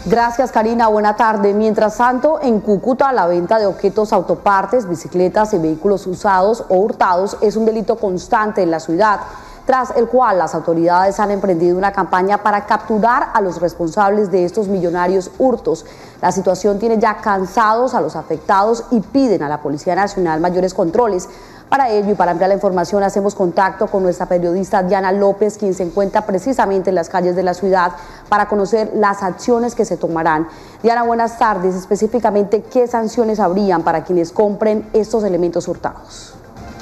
Gracias, Karina. Buena tarde. Mientras tanto, en Cúcuta, la venta de objetos autopartes, bicicletas y vehículos usados o hurtados es un delito constante en la ciudad, tras el cual las autoridades han emprendido una campaña para capturar a los responsables de estos millonarios hurtos. La situación tiene ya cansados a los afectados y piden a la Policía Nacional mayores controles. Para ello y para ampliar la información hacemos contacto con nuestra periodista Diana López, quien se encuentra precisamente en las calles de la ciudad para conocer las acciones que se tomarán. Diana, buenas tardes. Específicamente, ¿qué sanciones habrían para quienes compren estos elementos hurtados?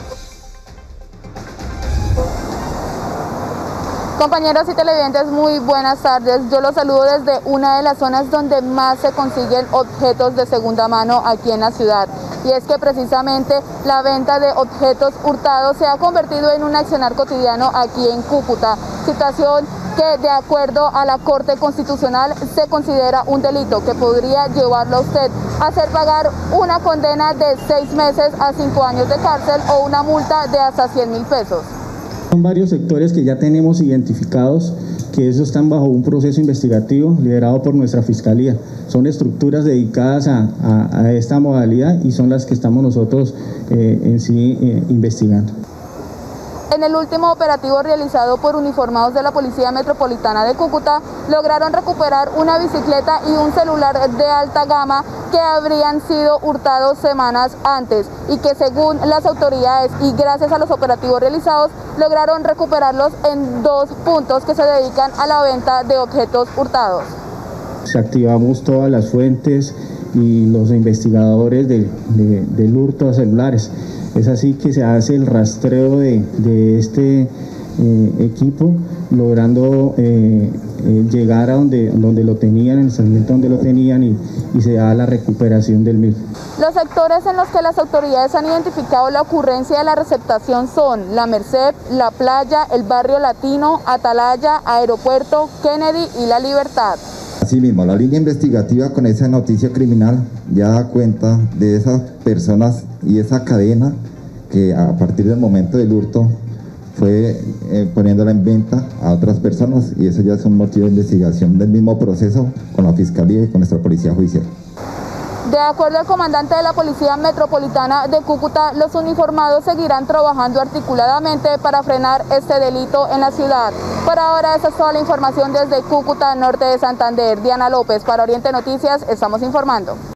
Compañeros y televidentes, muy buenas tardes. Yo los saludo desde una de las zonas donde más se consiguen objetos de segunda mano aquí en la ciudad. Y es que precisamente la venta de objetos hurtados se ha convertido en un accionar cotidiano aquí en Cúcuta, situación que de acuerdo a la Corte Constitucional se considera un delito que podría llevarlo a usted a hacer pagar una condena de 6 meses a 5 años de cárcel o una multa de hasta 100.000 pesos. Son varios sectores que ya tenemos identificados, que eso están bajo un proceso investigativo liderado por nuestra Fiscalía. Son estructuras dedicadas a esta modalidad y son las que estamos nosotros investigando. En el último operativo realizado por uniformados de la Policía Metropolitana de Cúcuta, lograron recuperar una bicicleta y un celular de alta gama que habrían sido hurtados semanas antes y que según las autoridades y gracias a los operativos realizados, lograron recuperarlos en 2 puntos que se dedican a la venta de objetos hurtados. Activamos todas las fuentes y los investigadores del hurto de celulares. Es así que se hace el rastreo de este equipo, logrando llegar a donde lo tenían, en el segmento donde lo tenían y se da la recuperación del mismo. Los sectores en los que las autoridades han identificado la ocurrencia de la receptación son La Merced, La Playa, el Barrio Latino, Atalaya, Aeropuerto, Kennedy y La Libertad. Asimismo, la línea investigativa con esa noticia criminal ya da cuenta de esas personas y esa cadena que a partir del momento del hurto fue poniéndola en venta a otras personas, y eso ya es un motivo de investigación del mismo proceso con la Fiscalía y con nuestra Policía Judicial. De acuerdo al comandante de la Policía Metropolitana de Cúcuta, los uniformados seguirán trabajando articuladamente para frenar este delito en la ciudad. Por ahora, esa es toda la información desde Cúcuta, norte de Santander. Diana López, para Oriente Noticias, estamos informando.